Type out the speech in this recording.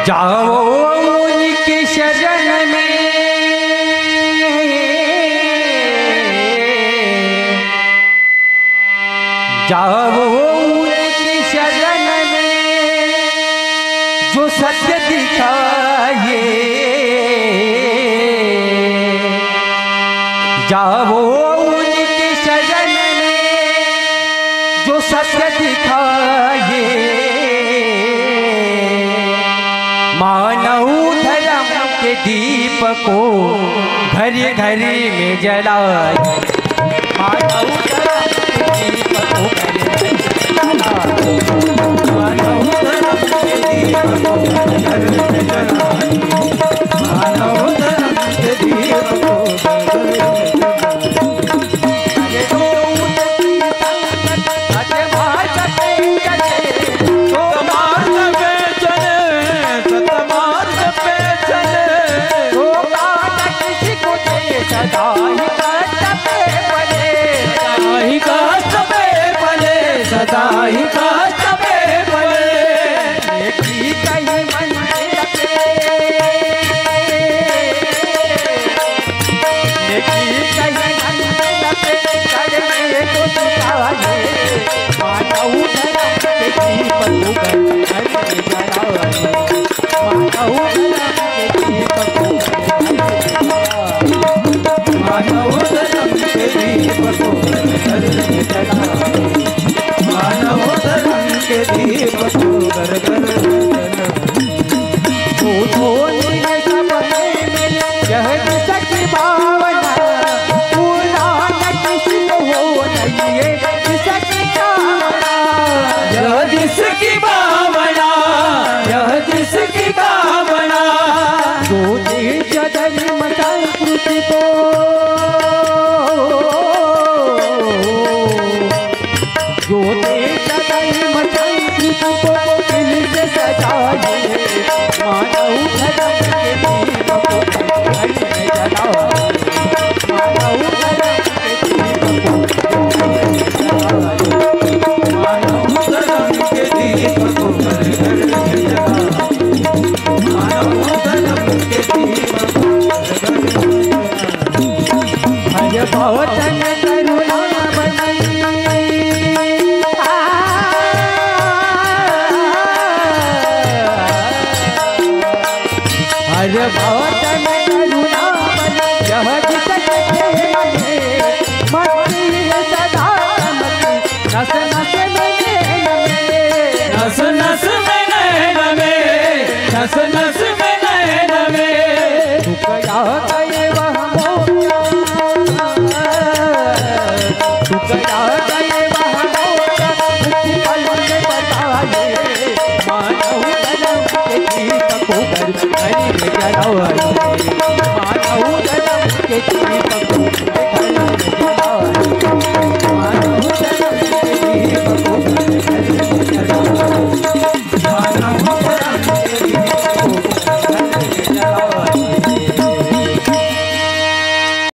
जाओ उनके शरण में, जाओ उनके शरण में जो सत्य दिखाए, जाओ उनके शरण में जो सत्य दिखाए, मानव धर्म के दीप को घर घर में जलाए, मानव धर्म के दीप को घर घर में जलाए, मानव धर्म के दीप को घर घर में जलाए, मानव धर्म के दीप को सदाई कष्ट पे पले, देखी कहीं मंजिल पे, देखी कहीं मंजिल पे चढ़ने को सिखाए, मानव धर्म के दीप को घर घर में जलाए, मानव धर्म के दीप को मानव धर्म के दीप को घर घर में जलाए, मानव धर्म के